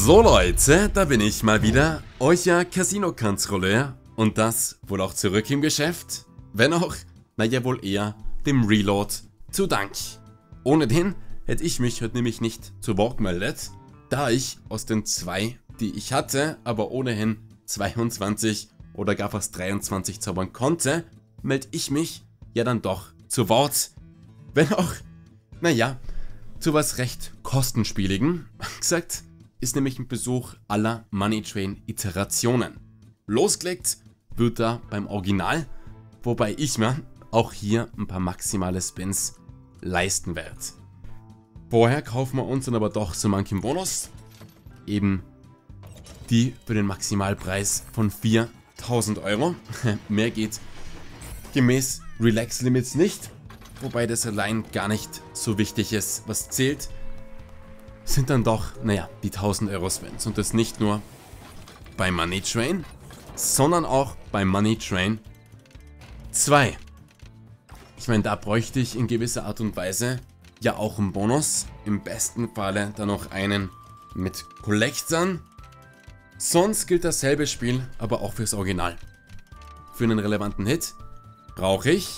So Leute, da bin ich mal wieder, euer Casino-Kontrolleur und das wohl auch zurück im Geschäft, wenn auch, naja wohl eher dem Reload zu Dank. Ohne den hätte ich mich heute nämlich nicht zu Wort gemeldet, da ich aus den zwei, die ich hatte, aber ohnehin 22 oder gar fast 23 zaubern konnte, melde ich mich ja dann doch zu Wort. Wenn auch, naja, zu was recht kostenspieligen, gesagt, ist nämlich ein Besuch aller Money Train Iterationen. Losgelegt wird da beim Original, wobei ich mir auch hier ein paar maximale Spins leisten werde. Vorher kaufen wir uns dann aber doch so manchem Bonus, eben die für den Maximalpreis von 4.000 Euro. Mehr geht gemäß Relax Limits nicht, wobei das allein gar nicht so wichtig ist. Was zählt, sind dann doch, naja, die 1000 Euro Spins. Und das nicht nur bei Money Train, sondern auch bei Money Train 2. Ich meine, da bräuchte ich in gewisser Art und Weise ja auch einen Bonus. Im besten Falle dann noch einen mit Collectern. Sonst gilt dasselbe Spiel, aber auch fürs Original. Für einen relevanten Hit brauche ich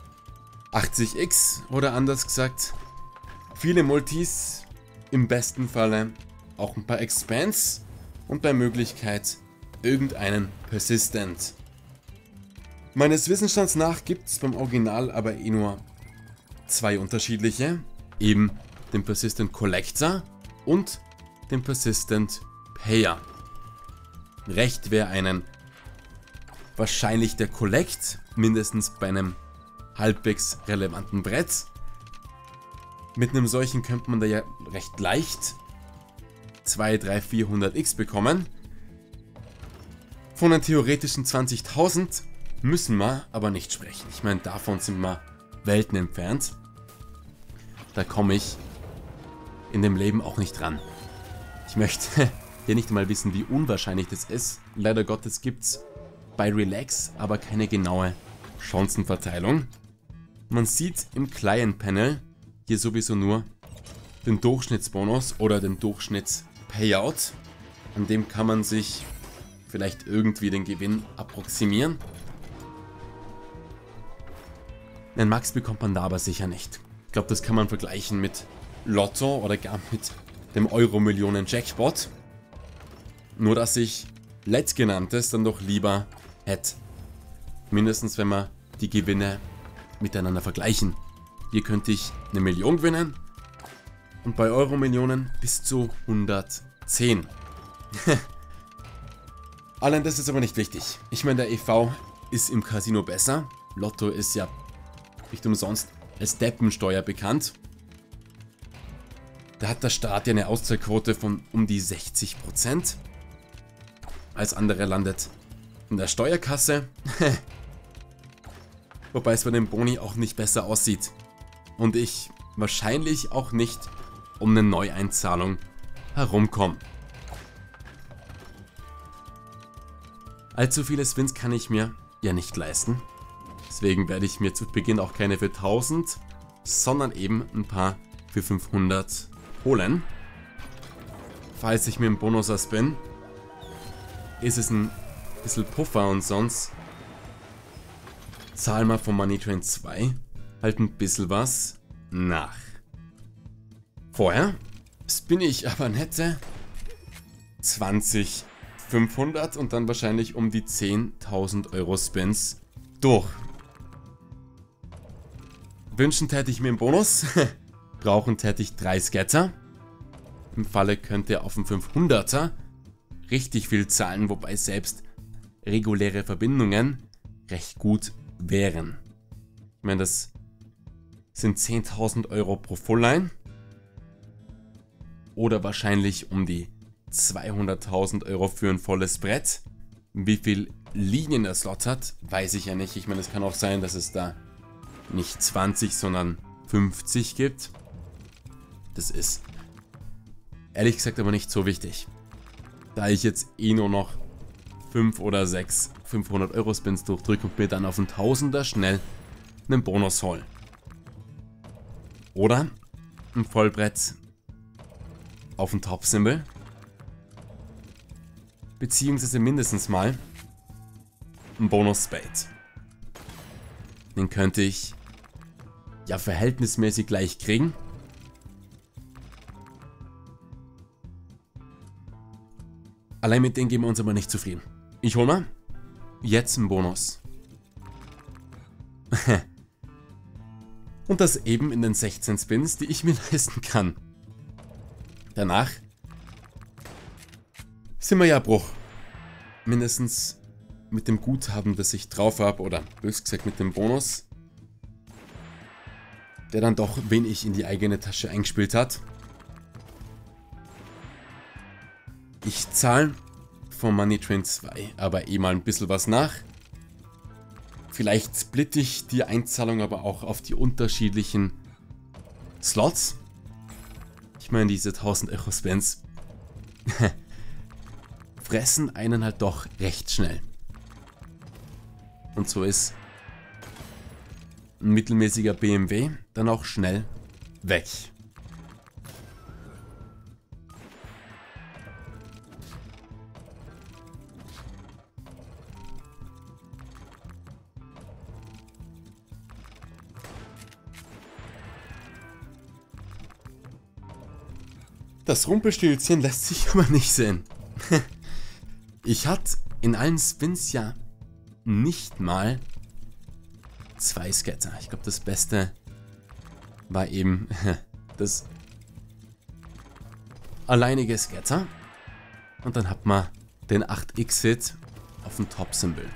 80x oder anders gesagt, viele Multis, im besten Falle auch ein paar Expands und bei Möglichkeit irgendeinen Persistent. Meines Wissensstands nach gibt es beim Original aber eh nur zwei unterschiedliche, eben den Persistent Collector und den Persistent Payer. Recht wäre einen wahrscheinlich der Collect, mindestens bei einem halbwegs relevanten Brett. Mit einem solchen könnte man da ja recht leicht 200, 300, 400x bekommen. Von den theoretischen 20.000 müssen wir aber nicht sprechen. Ich meine, davon sind wir Welten entfernt. Da komme ich in dem Leben auch nicht ran. Ich möchte hier nicht mal wissen, wie unwahrscheinlich das ist. Leider Gottes gibt es bei Relax aber keine genaue Chancenverteilung. Man sieht im Client-Panel hier sowieso nur den Durchschnittsbonus oder den Durchschnitts-Payout. An dem kann man sich vielleicht irgendwie den Gewinn approximieren. Einen Max bekommt man da aber sicher nicht. Ich glaube, das kann man vergleichen mit Lotto oder gar mit dem Euro-Millionen-Jackpot. Nur dass ich letztgenanntes dann doch lieber hätte. Mindestens wenn wir die Gewinne miteinander vergleichen. Hier könnte ich 1 Million gewinnen und bei Euro-Millionen bis zu 110. Allein das ist aber nicht wichtig. Ich meine, der EV ist im Casino besser. Lotto ist ja nicht umsonst als Deppensteuer bekannt. Da hat der Staat ja eine Auszahlquote von um die 60%. Alles andere landet in der Steuerkasse. Wobei es bei dem Boni auch nicht besser aussieht. Und ich wahrscheinlich auch nicht um eine Neueinzahlung herumkomme. Allzu viele Spins kann ich mir ja nicht leisten. Deswegen werde ich mir zu Beginn auch keine für 1000, sondern eben ein paar für 500 holen. Falls ich mir einen Bonus spin, ist es ein bisschen Puffer und sonst zahlen wir von Money Train 2 halt ein bisschen was nach. Vorher spinne ich aber nette 20 500 und dann wahrscheinlich um die 10.000 Euro Spins durch. Wünschen täte ich mir einen Bonus, brauchen täte ich 3 Scatter. Im Falle könnte auf dem 500er richtig viel zahlen, wobei selbst reguläre Verbindungen recht gut wären. Ich meine, das sind 10.000 Euro pro Fullline oder wahrscheinlich um die 200.000 Euro für ein volles Brett. Wie viel Linien der Slot hat, weiß ich ja nicht. Ich meine, es kann auch sein, dass es da nicht 20, sondern 50 gibt. Das ist ehrlich gesagt aber nicht so wichtig. Da ich jetzt eh nur noch 5 oder 6 500 Euro Spins durchdrücke und mir dann auf den Tausender schnell einen Bonus hole. Oder ein Vollbrett auf ein Top-Symbol beziehungsweise mindestens mal einen Bonus Spade. Den könnte ich ja verhältnismäßig leicht kriegen. Allein mit denen geben wir uns aber nicht zufrieden. Ich hole mal jetzt einen Bonus. Und das eben in den 16 Spins, die ich mir leisten kann. Danach sind wir ja Bruch. Mindestens mit dem Guthaben, das ich drauf habe, oder bös gesagt mit dem Bonus, der dann doch wenig in die eigene Tasche eingespielt hat. Ich zahle vom Money Train 2 aber eh mal ein bisschen was nach. Vielleicht splitte ich die Einzahlung aber auch auf die unterschiedlichen Slots. Ich meine, diese 1000 Euro Spends fressen einen halt doch recht schnell. Und so ist ein mittelmäßiger BMW dann auch schnell weg. Das Rumpelstilzchen lässt sich aber nicht sehen. Ich hatte in allen Spins ja nicht mal 2 Scatter. Ich glaube, das Beste war eben das alleinige Scatter. Und dann hat man den 8x-Hit auf dem Top-Symbol.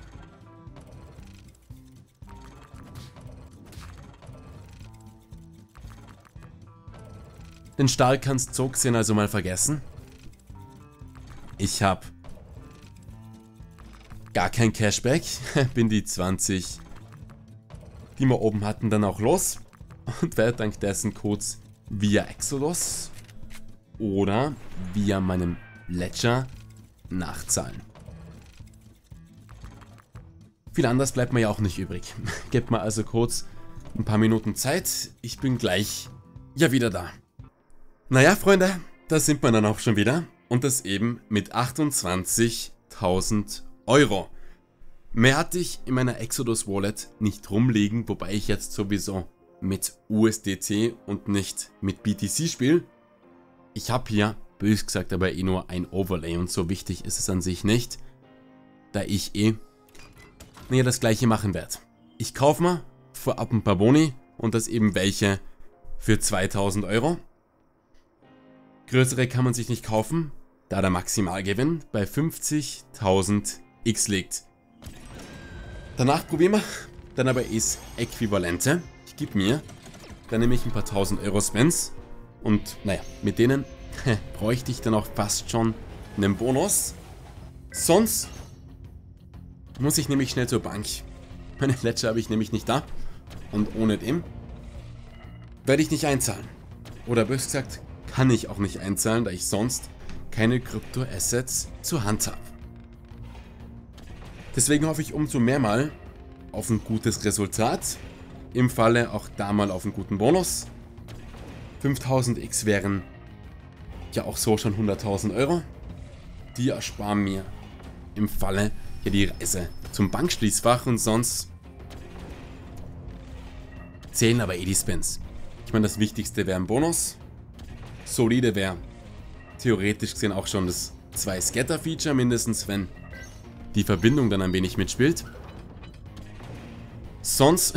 Den Stahl kannst Zogchen also mal vergessen. Ich habe gar kein Cashback. Bin die 20, die wir oben hatten, dann auch los. Und werde dank dessen Codes via Exodus oder via meinem Ledger nachzahlen. Viel anders bleibt mir ja auch nicht übrig. Gebt mir also kurz ein paar Minuten Zeit. Ich bin gleich ja wieder da. Naja, Freunde, da sind wir dann auch schon wieder. Und das eben mit 28.000 Euro. Mehr hatte ich in meiner Exodus Wallet nicht rumliegen, wobei ich jetzt sowieso mit USDT und nicht mit BTC spiele. Ich habe hier, bös gesagt, aber eh nur ein Overlay und so wichtig ist es an sich nicht, da ich das gleiche machen werde. Ich kaufe mir vorab ein paar Boni und das eben welche für 2.000 Euro. Größere kann man sich nicht kaufen, da der Maximalgewinn bei 50.000 X liegt. Danach probieren wir dann aber das Äquivalente. Ich gebe mir dann nämlich ein paar 1000 Euro Spends und naja, mit denen bräuchte ich dann auch fast schon einen Bonus. Sonst muss ich nämlich schnell zur Bank. Meine Ledger habe ich nämlich nicht da und ohne dem werde ich nicht einzahlen. Oder bös gesagt, kann ich auch nicht einzahlen, da ich sonst keine Krypto-Assets zur Hand habe. Deswegen hoffe ich umso mehr mal auf ein gutes Resultat. Im Falle auch da mal auf einen guten Bonus. 5000 X wären ja auch so schon 100.000 Euro. Die ersparen mir im Falle ja die Reise zum Bankschließfach und sonst zählen aber eh die Spins. Ich meine, das Wichtigste wäre ein Bonus. Solide wäre theoretisch gesehen auch schon das 2-Scatter-Feature, mindestens wenn die Verbindung dann ein wenig mitspielt. Sonst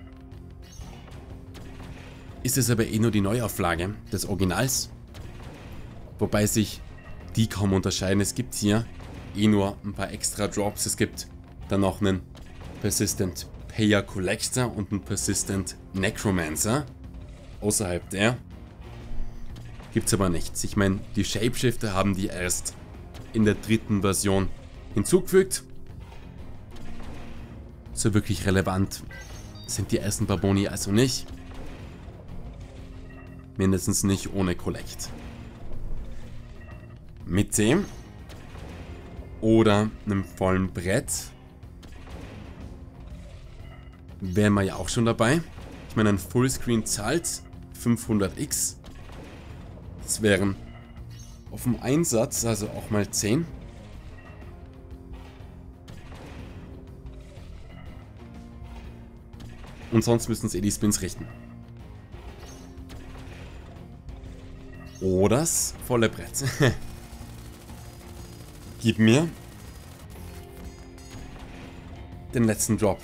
ist es aber eh nur die Neuauflage des Originals, wobei sich die kaum unterscheiden. Es gibt hier eh nur ein paar extra Drops. Es gibt dann noch einen Persistent Payer Collector und einen Persistent Necromancer. Außerhalb der gibt es aber nichts. Ich meine, die Shapeshifter haben die erst in der 3. Version hinzugefügt. So wirklich relevant sind die ersten paar Boni also nicht. Mindestens nicht ohne Collect. Mit dem oder einem vollen Brett wären wir ja auch schon dabei. Ich meine, ein Fullscreen zahlt 500x. Das wären auf dem Einsatz also auch mal 10. Und sonst müssen es die Spins richten. Oder das volle Brett. Gib mir den letzten Drop.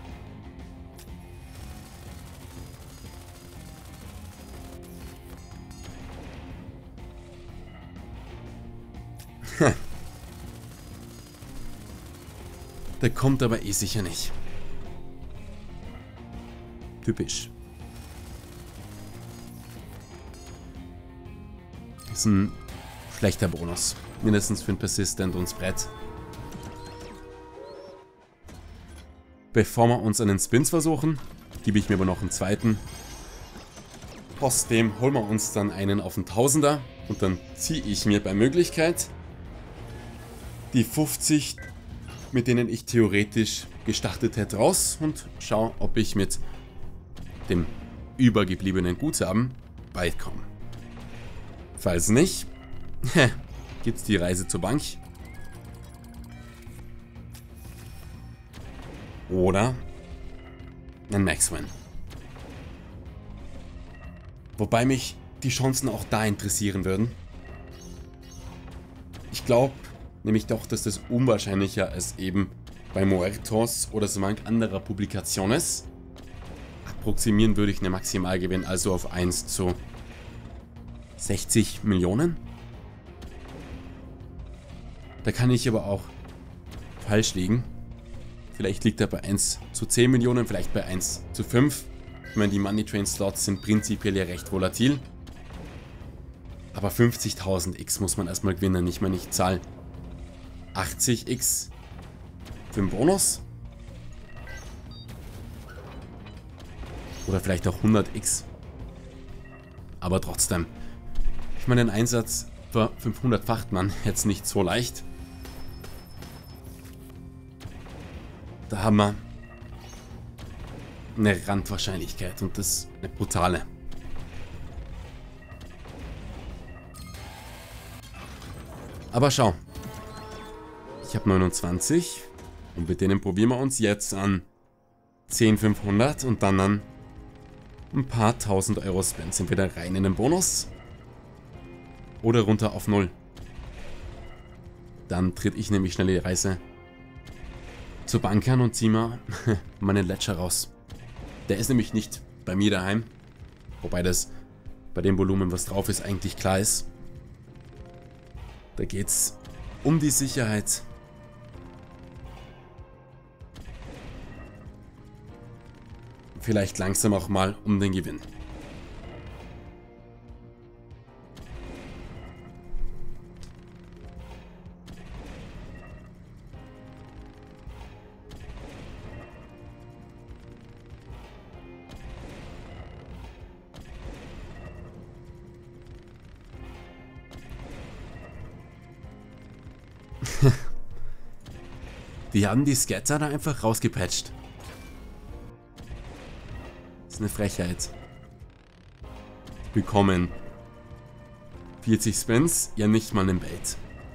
Der kommt aber eh sicher nicht. Typisch. Ist ein schlechter Bonus. Mindestens für ein Persistent und Brett. Bevor wir uns einen Spins versuchen, gebe ich mir aber noch einen zweiten. Trotzdem holen wir uns dann einen auf den Tausender und dann ziehe ich mir bei Möglichkeit die 50, mit denen ich theoretisch gestartet hätte, raus und schaue, ob ich mit dem übergebliebenen Guthaben weit komme. Falls nicht, gibt's die Reise zur Bank. Oder ein Max-Win. Wobei mich die Chancen auch da interessieren würden. Ich glaube nämlich doch, dass das unwahrscheinlicher als eben bei Muertos oder so manch anderer Publikation ist. Approximieren würde ich einen Maximalgewinn also auf 1 zu 60 Millionen. Da kann ich aber auch falsch liegen. Vielleicht liegt er bei 1 zu 10 Millionen, vielleicht bei 1 zu 5. Ich meine, die Money Train Slots sind prinzipiell ja recht volatil. Aber 50.000 X muss man erstmal gewinnen. Ich meine, ich zahle 80 X für den Bonus. Oder vielleicht auch 100 X. Aber trotzdem. Ich meine, ein Einsatz für 500 facht man jetzt nicht so leicht. Da haben wir eine Randwahrscheinlichkeit und das eine brutale. Aber schau. Ich habe 29 und mit denen probieren wir uns jetzt an 10.500 und dann an ein paar tausend Euro Spends. Entweder rein in den Bonus oder runter auf 0. Dann tritt ich nämlich schnell die Reise zur Bank an und ziehe mal meinen Ledger raus. Der ist nämlich nicht bei mir daheim. Wobei das bei dem Volumen, was drauf ist, eigentlich klar ist. Da geht's um die Sicherheit. Vielleicht langsam auch mal um den Gewinn. Die haben die Scatter da einfach rausgepatcht. Das ist eine Frechheit. Die bekommen 40 Spins, ja nicht mal einen Bait.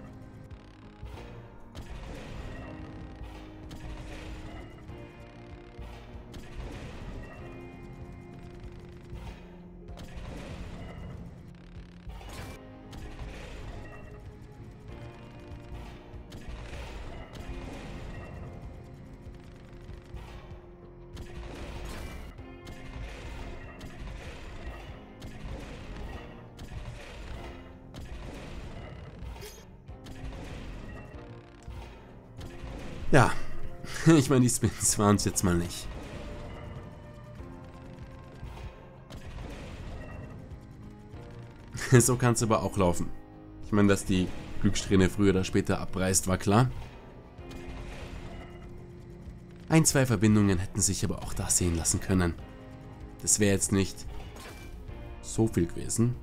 Ja, ich meine, die Spins waren es jetzt mal nicht. So kann es aber auch laufen. Ich meine, dass die Glückssträhne früher oder später abreißt, war klar. Ein, zwei Verbindungen hätten sich aber auch da sehen lassen können. Das wäre jetzt nicht so viel gewesen.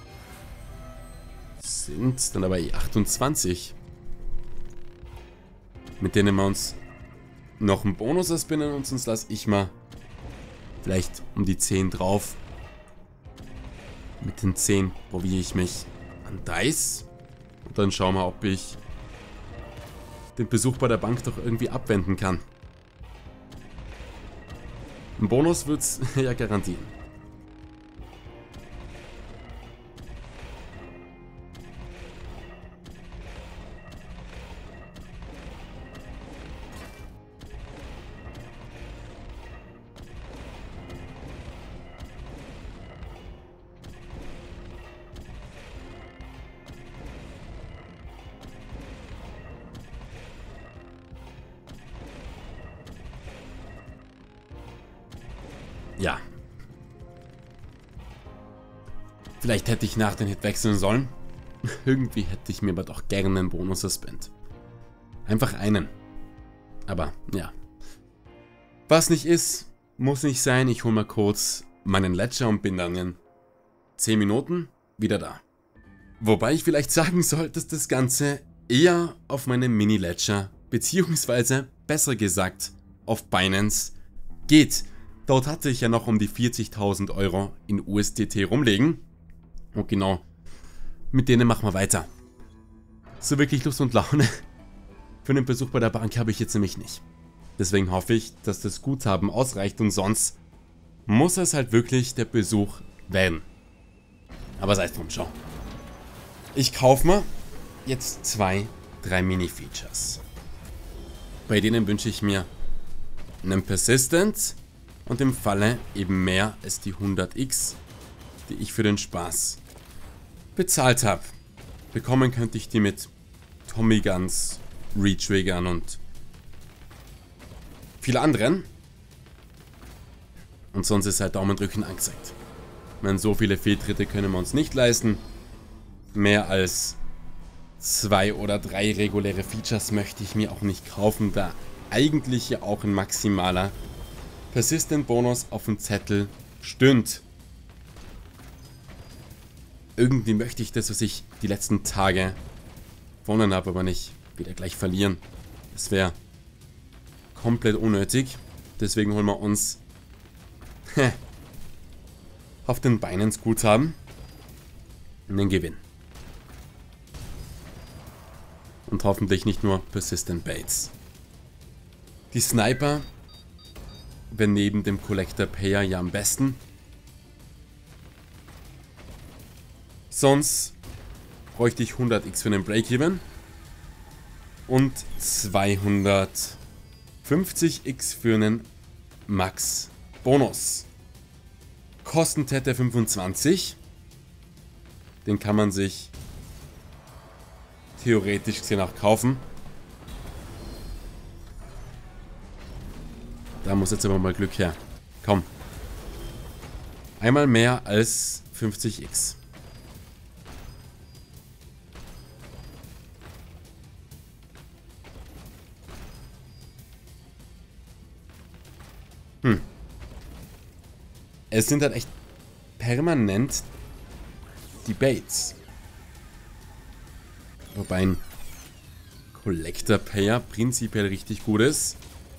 Sind dann aber 28. Mit denen wir uns noch einen Bonus erspinnen und sonst lasse ich mal vielleicht um die 10 drauf. Mit den 10 probiere ich mich an Dice und dann schauen wir, ob ich den Besuch bei der Bank doch irgendwie abwenden kann. Ein Bonus wird's ja garantieren. Ja. Vielleicht hätte ich nach dem Hit wechseln sollen. Irgendwie hätte ich mir aber doch gerne einen Bonus erspinnt. Einfach einen. Aber ja. Was nicht ist, muss nicht sein. Ich hole mal kurz meinen Ledger und bin dann in 10 Minuten wieder da. Wobei ich vielleicht sagen soll, dass das Ganze eher auf meinem Mini-Ledger, beziehungsweise besser gesagt auf Binance geht. Dort hatte ich ja noch um die 40.000 Euro in USDT rumliegen. Und genau, mit denen machen wir weiter. So wirklich Lust und Laune für einen Besuch bei der Bank habe ich jetzt nämlich nicht. Deswegen hoffe ich, dass das Guthaben ausreicht und sonst muss es halt wirklich der Besuch werden. Aber sei es drum, schau. Ich kaufe mir jetzt 2, 3 Mini-Features. Bei denen wünsche ich mir einen Persistent und im Falle eben mehr als die 100x, die ich für den Spaß bezahlt habe. Bekommen könnte ich die mit Tommy Guns, Retriggern und viele anderen. Und sonst ist halt Daumendrücken angezeigt. Ich meine, so viele Fehltritte können wir uns nicht leisten. Mehr als 2 oder 3 reguläre Features möchte ich mir auch nicht kaufen, da eigentlich ja auch ein maximaler Persistent Bonus auf dem Zettel stünd. Irgendwie möchte ich das, was ich die letzten Tage gewonnen habe, aber nicht wieder gleich verlieren. Das wäre komplett unnötig. Deswegen holen wir uns auf den Binance Guthaben einen Gewinn. Und hoffentlich nicht nur Persistent Baits. Die Sniper, wenn neben dem Collector Payer ja am besten. Sonst bräuchte ich 100x für den Break-Even und 250x für einen Max-Bonus. Kostet der 25. Den kann man sich theoretisch gesehen auch kaufen. Da muss jetzt aber mal Glück her. Komm. Einmal mehr als 50x. Es sind halt echt permanent die Baits. Wobei ein Collector Payer prinzipiell richtig gut ist.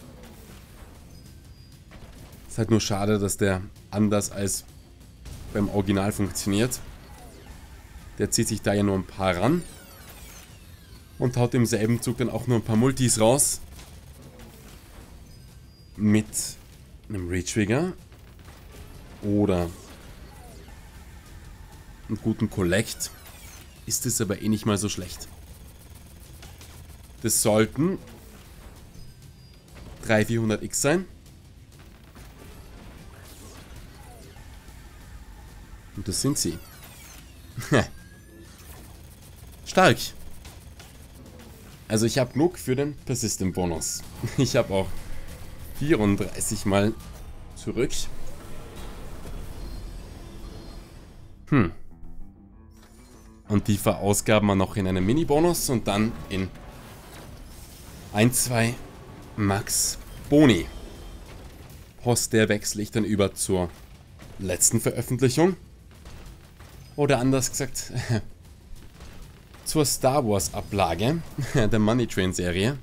Ist halt nur schade, dass der anders als beim Original funktioniert. Der zieht sich da ja nur ein paar ran. Und haut im selben Zug dann auch nur ein paar Multis raus. Mit einem Retrigger. Oder einen guten Collect. Ist es aber eh nicht mal so schlecht. Das sollten 300-400x sein. Und das sind sie. Stark. Also ich habe genug für den Persistent Bonus. Ich habe auch 34 Mal zurück. Und die verausgaben wir noch in einem Mini-Bonus und dann in 1, 2 Max Boni. Der wechsle ich dann über zur letzten Veröffentlichung. Oder anders gesagt, zur Star Wars Ablage der Money Train Serie.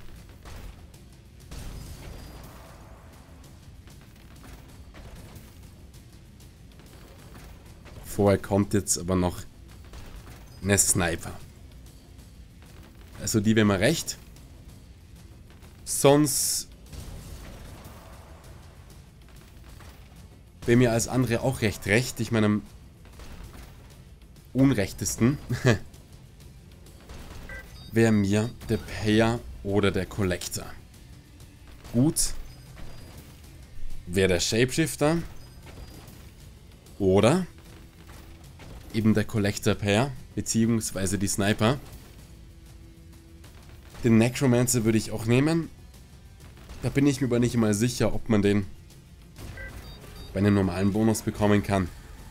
Vorher kommt jetzt aber noch eine Sniper. Also die wäre mir recht. Sonst wäre mir als andere auch recht. Ich meine, am unrechtesten wäre mir der Payer oder der Collector. Gut wäre der Shapeshifter oder eben der Collector Payer, beziehungsweise die Sniper. Den Necromancer würde ich auch nehmen. Da bin ich mir aber nicht mal sicher, ob man den bei einem normalen Bonus bekommen kann.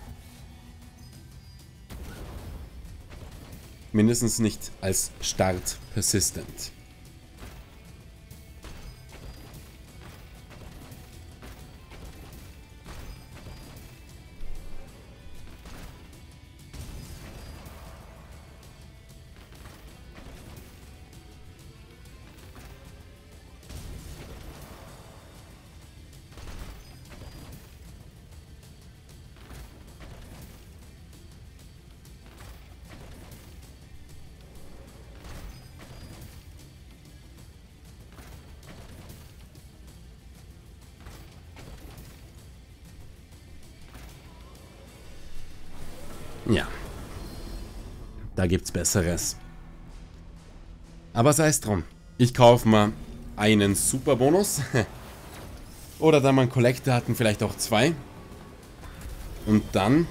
Mindestens nicht als Start Persistent. Ja, da gibt's Besseres. Aber sei es drum. Ich kaufe mal einen Superbonus. Oder da man Collector hatten, vielleicht auch 2. Und dann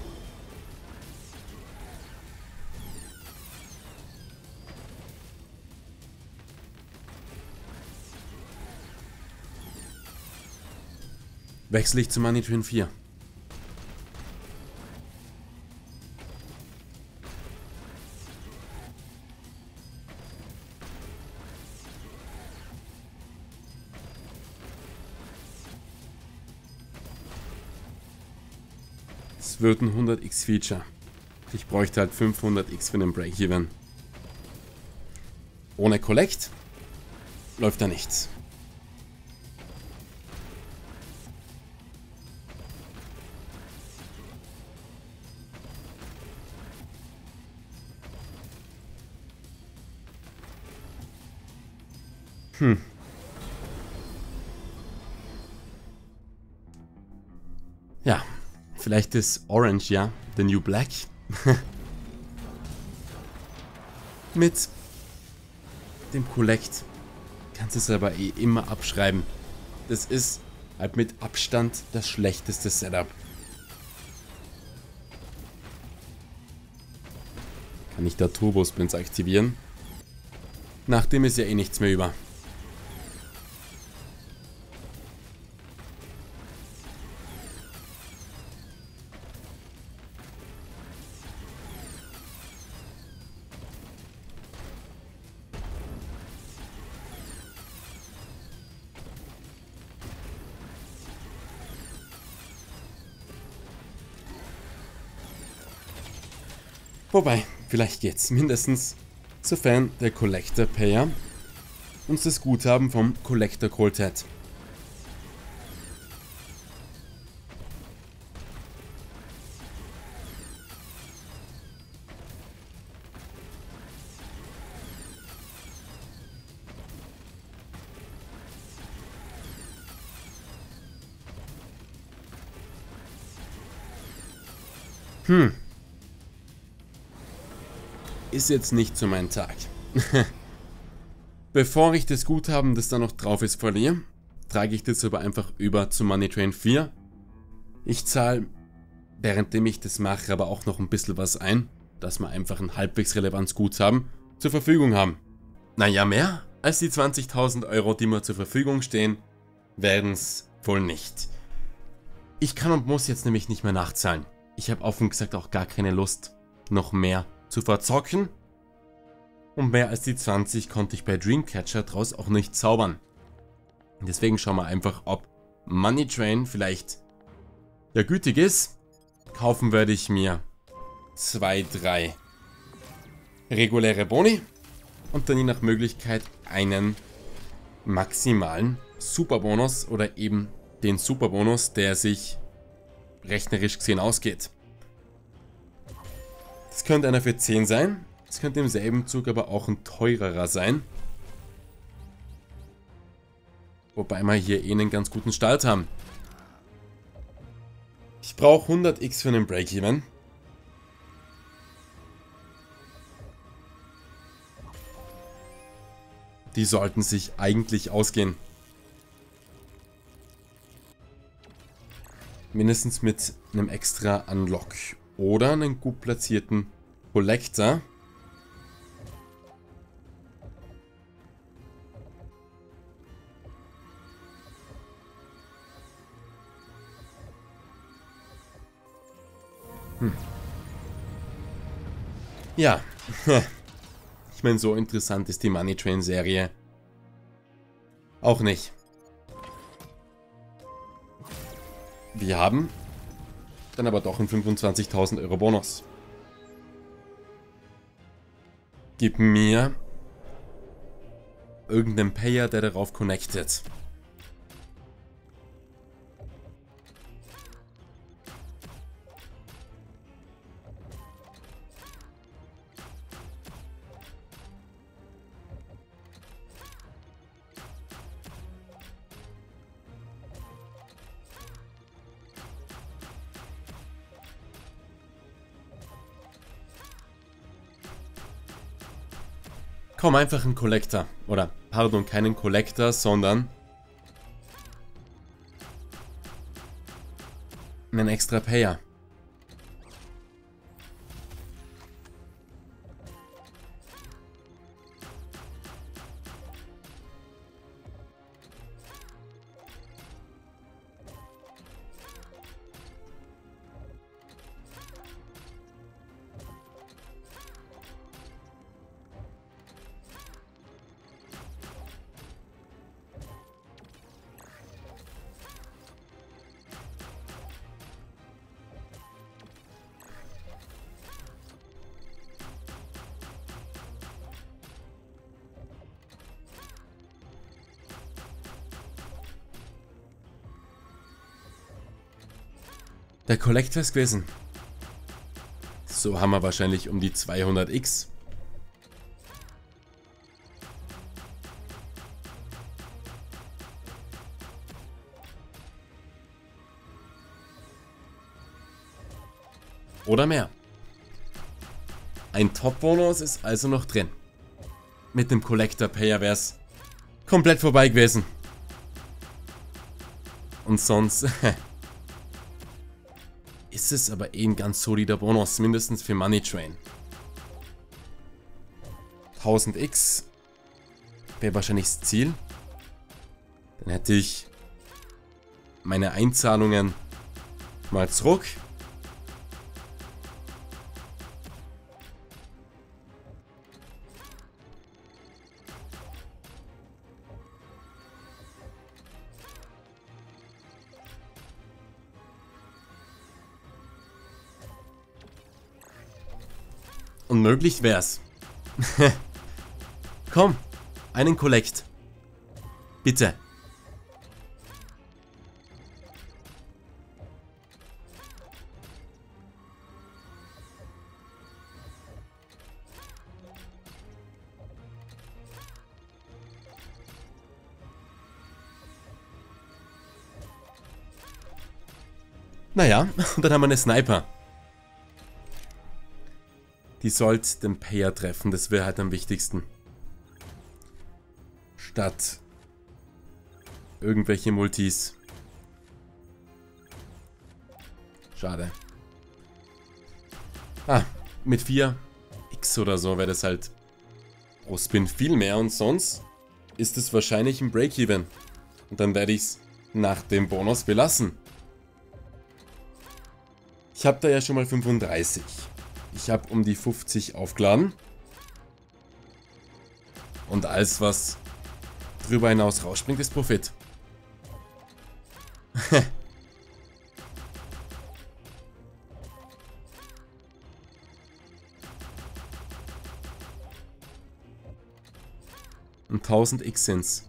wechsle ich zu Money Train 4. Es wird ein 100x Feature. Ich bräuchte halt 500x für den Break-Even. Ohne Collect läuft da nichts. Ja, vielleicht ist Orange ja the new black. Mit dem Collect kannst du es aber eh immer abschreiben. Das ist halt mit Abstand das schlechteste Setup. Kann ich da Turbo-Sprints aktivieren? Nachdem ist ja eh nichts mehr über. Wobei, vielleicht geht's mindestens, sofern der Collector Payer uns das Guthaben vom Collector geholt hat. Ist jetzt nicht so mein Tag. Bevor ich das Guthaben, das da noch drauf ist, verliere, trage ich das aber einfach über zu Money Train 4. Ich zahle, währenddem ich das mache, aber auch noch ein bisschen was ein, dass wir einfach ein halbwegs relevantes Guthaben zur Verfügung haben. Naja, mehr als die 20.000 Euro, die mir zur Verfügung stehen, werden es wohl nicht. Ich kann und muss jetzt nämlich nicht mehr nachzahlen. Ich habe offen gesagt auch gar keine Lust, noch mehr zu verzocken. Und mehr als die 20 konnte ich bei Dreamcatcher draus auch nicht zaubern. Deswegen schauen wir einfach, ob Money Train vielleicht ja gütig ist. Kaufen werde ich mir 2, 3 reguläre Boni und dann je nach Möglichkeit einen maximalen Superbonus oder eben den Superbonus, der sich rechnerisch gesehen ausgeht. Das könnte einer für 10 sein. Das könnte im selben Zug aber auch ein teurerer sein. Wobei wir hier eh einen ganz guten Start haben. Ich brauche 100x für einen Break-Even. Die sollten sich eigentlich ausgehen. Mindestens mit einem extra Unlock. Oder einen gut platzierten Collector. Ja. Ich meine, so interessant ist die Money Train Serie auch nicht. Wir haben dann aber doch einen 25.000 Euro Bonus. Gib mir irgendeinen Payer, der darauf connectet. Komm, einfach ein Collector. Oder, pardon, keinen Collector, sondern einen extra Payer. Der Collector ist gewesen. So haben wir wahrscheinlich um die 200x. Oder mehr. Ein Top-Bonus ist also noch drin. Mit dem Collector-Payer wäre es komplett vorbei gewesen. Und sonst ist es aber eh ein ganz solider Bonus, mindestens für Money Train. 1000x wäre wahrscheinlich das Ziel. Dann hätte ich meine Einzahlungen mal zurück. Unmöglich wär's. Komm, einen Collect. Bitte. Naja, und dann haben wir eine Sniper. Die sollte den Payer treffen, das wäre halt am wichtigsten. Statt irgendwelche Multis. Schade. Ah, mit 4x oder so wäre das halt pro Spin viel mehr und sonst ist es wahrscheinlich ein Break-Even. Und dann werde ich es nach dem Bonus belassen. Ich habe da ja schon mal 35. Ich habe um die 50 aufgeladen. Und alles, was drüber hinaus rausspringt, ist Profit. Und 1000x sind's.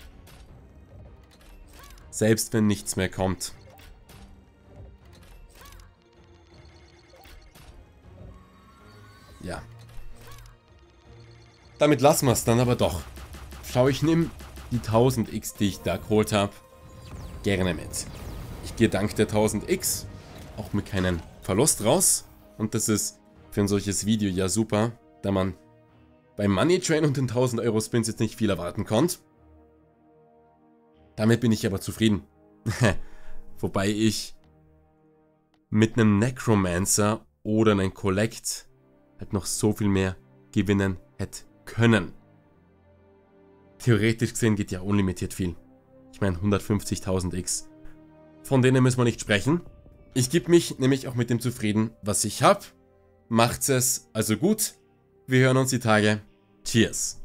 Selbst wenn nichts mehr kommt. Ja. Damit lassen wir es dann aber doch. Schau, ich nehme die 1000x, die ich da geholt habe, gerne mit. Ich gehe dank der 1000x auch mit keinem Verlust raus. Und das ist für ein solches Video ja super, da man beim Money Train und den 1000 Euro Spins jetzt nicht viel erwarten konnte. Damit bin ich aber zufrieden. Wobei ich mit einem Necromancer oder einem Collect halt noch so viel mehr gewinnen hätte können. Theoretisch gesehen geht ja unlimitiert viel. Ich meine 150.000 X. Von denen müssen wir nicht sprechen. Ich gebe mich nämlich auch mit dem zufrieden, was ich habe. Macht's es also gut. Wir hören uns die Tage. Cheers.